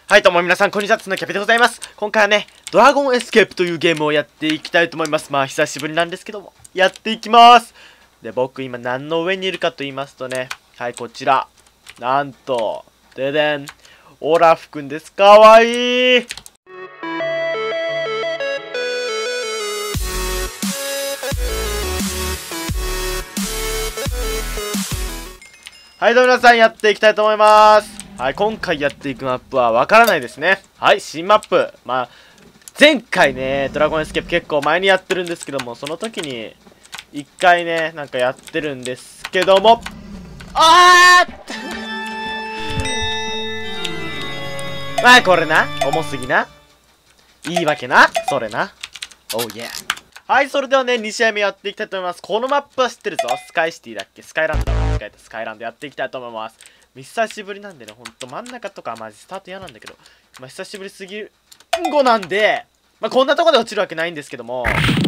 はい、どうも皆さん、こんにちは。つのキャピでございます。今回はね、ドラゴンエスケープというゲームをやっていきたいと思います。まあ、久しぶりなんですけども、やっていきます。で、僕今何の上にいるかと言いますとね、はい、こちら。なんと、ででん、オラフくんです。かわいい。はい、どうも皆さん、やっていきたいと思います。はい、今回やっていくマップはわからないですね。はい、新マップ。まあ、前回ね、ドラゴンエスケープ結構前にやってるんですけども、その時に、一回ね、なんかやってるんですけども、まあ、これな。重すぎな。いいわけな。それな。おう、yeah。はい、それではね、2試合目やっていきたいと思います。このマップは知ってるぞ。スカイシティだっけ、スカイランドだわ。スカイランドやっていきたいと思います。久しぶりなんでね、ほんと真ん中とかマジスタート嫌なんだけど、まあ、久しぶりすぎる後なんで、まあ、こんなとこで落ちるわけないんですけども、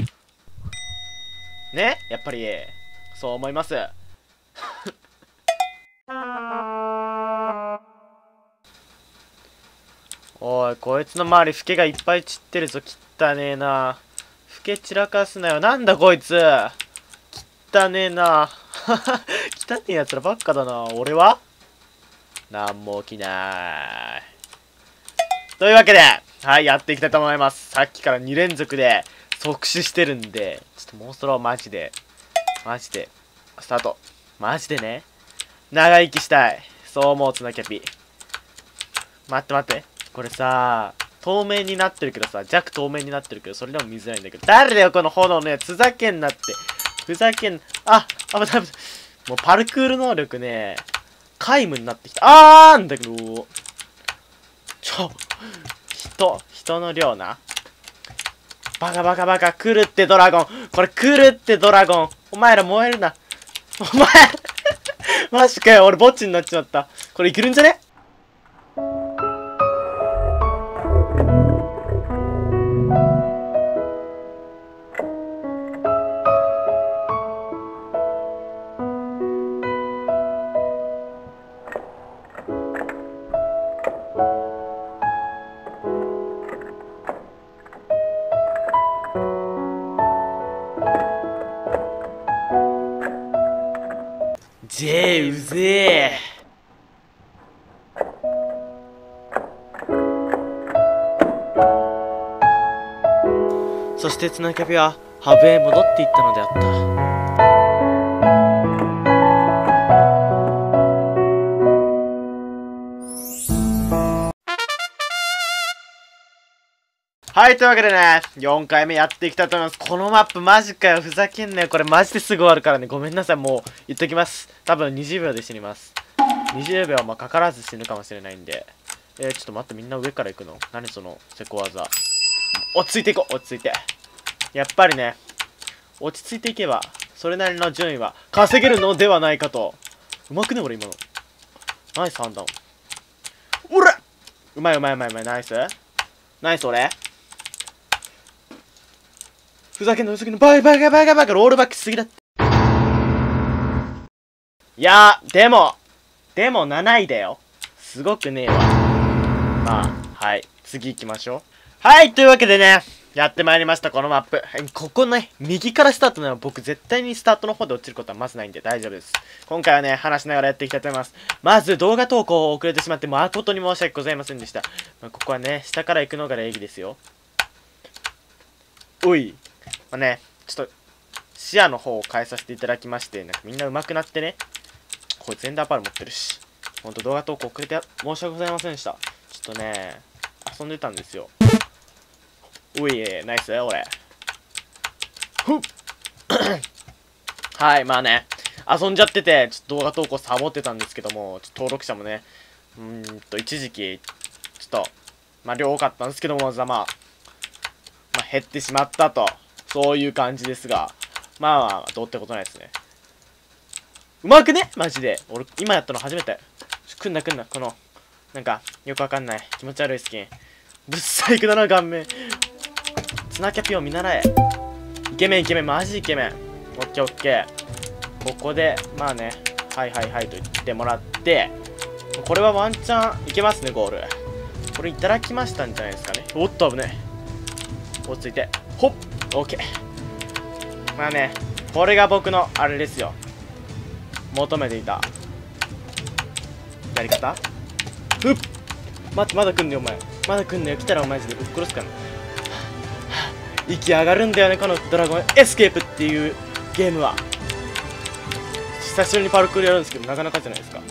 ね、やっぱり、そう思います。おい、こいつの周り、フケがいっぱい散ってるぞ。汚ねえな。フケ散らかすなよ。なんだこいつ。汚ねえな。汚ねえやつらばっかだな。俺はなんも起きない。というわけで、はい、やっていきたいと思います。さっきから2連続で即死してるんで、ちょっともうそろマジで、スタート。マジでね、長生きしたい。そう思うツナキャピ。待って待って。これさ、透明になってるけどさ、弱透明になってるけど、それでも見づらいんだけど、誰だよこの炎のやつ。ふざけんなって。ふざけんな。危ない。もうパルクール能力ね、皆無になってきた。んだけど、人の量な。バカ、来るってドラゴン。これ来るってドラゴン。お前ら燃えるな。お前マジかよ、俺墓地になっちまった。これいけるんじゃね？うぜえ。そしてツナキャピはハブへ戻っていったのであった。はい、というわけでね、4回目やっていきたいと思います。このマップマジかよ。ふざけんなよ。これマジですぐ終わるからね。ごめんなさい。もう言っときます。多分20秒で死にます。20秒かからず死ぬかもしれないんで。ちょっと待って、みんな上から行くの？何そのセコ技。落ち着いていこう。落ち着いて。やっぱりね、落ち着いていけば、それなりの順位は稼げるのではないかと。うまくね、俺今の。ナイス判断。おら！うまい。ナイス。ナイス俺。ふざけんな、バカ、ロールバックしすぎだって。いやー、でも7位だよ。すごくねえわ。まあ、はい。次行きましょう。はい、というわけでね、やってまいりました、このマップ。ここね、右からスタートなら僕絶対にスタートの方で落ちることはまずないんで大丈夫です。今回はね、話しながらやっていきたいと思います。まず動画投稿遅れてしまって誠に申し訳ございませんでした。ここはね、下から行くのが礼儀ですよ。おい。まあね、ちょっと、視野の方を変えさせていただきまして、なんかみんな上手くなってね、これゼンダーパール持ってるし、ほんと動画投稿遅れて申し訳ございませんでした。ちょっとね、遊んでたんですよ。おい、ナイス俺。ふっはい、まあね、遊んじゃってて、ちょっと動画投稿サボってたんですけども、ちょっと登録者もね、一時期、ちょっと、まあ量多かったんですけども、減ってしまったと。そういう感じですが、まあ、どうってことないですね。うまくねマジで。俺、今やったの初めて。来んな。この、なんか、よくわかんない。気持ち悪いスキン。ぶっ細工だな、顔面。ツナキャピを見習え。イケメン、マジイケメン。オッケー。ここで、まあね、はいと言ってもらって、これはワンチャンいけますね、ゴール。 これいただきましたんじゃないですかね。おっと危ねえ。落ち着いてほっ OK。 まあね、これが僕のあれですよ、求めていたやり方。ふっ、待って、まだ来んねよお前、まだ来んねよ。来たらお前マジでぶっ殺すからね。息上がるんだよねこのドラゴンエスケープっていうゲームは。久しぶりにパルクールやるんですけど、なかなかじゃないですか。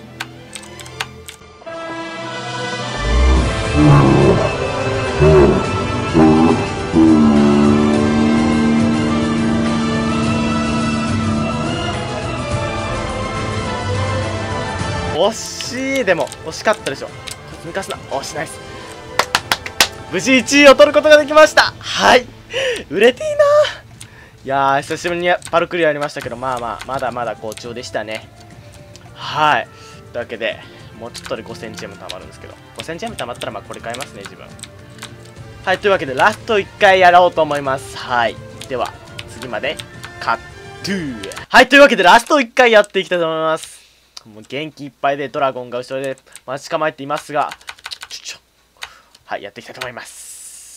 惜しい。でも惜しかったでしょ。抜かすな。惜しナイス。無事1位を取ることができました。はい、売れていいな。いやー、久しぶりにパルクールやりましたけど、まだまだ好調でしたね。はい、というわけでもうちょっとで5000ジェムたまるんですけど、5000ジェムたまったらこれ買いますね自分。はい、というわけでラスト1回やろうと思います。はい、では次までカットゥー。はい、というわけでラスト1回やっていきたいと思います。もう元気いっぱいでドラゴンが後ろで待ち構えていますが、はい、やっていきたいと思います。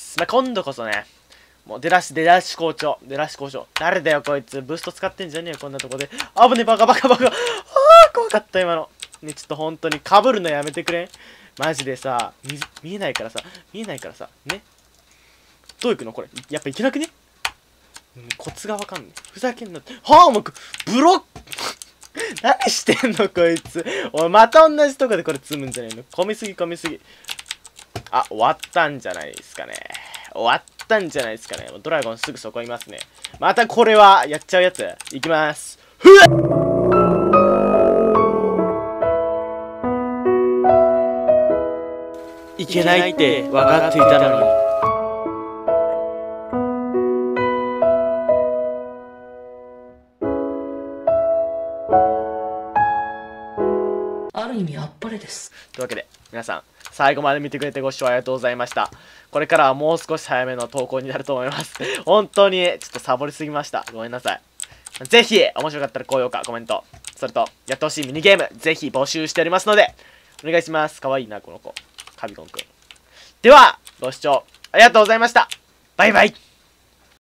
今度こそね、もう出だし好調。誰だよこいつ、ブースト使ってんじゃねえよこんなとこで。危ねえ、バカ。あー怖かった今のね。ちょっと本当にかぶるのやめてくれんマジでさ。見えないからさね。どういくのこれ、やっぱいけなくね。コツがわかんねえ。ふざけんなって。はあもうブロック何してんのこいつ。おいまた同じとこでこれ積むんじゃねえの。込みすぎ。あ、終わったんじゃないですかね。もうドラゴンすぐそこいますね。またこれはやっちゃうやついきます。ふわっ、いけないって分かっていたのに。 ある意味あっぱれです。 というわけで皆さん最後まで見てくれてご視聴ありがとうございました。これからはもう少し早めの投稿になると思います。本当にちょっとサボりすぎました。ごめんなさい。ぜひ面白かったら高評価、コメント、それとやってほしいミニゲームぜひ募集しておりますのでお願いします。かわいいなこの子、カビゴンくん。ではご視聴ありがとうございました。バイバイ。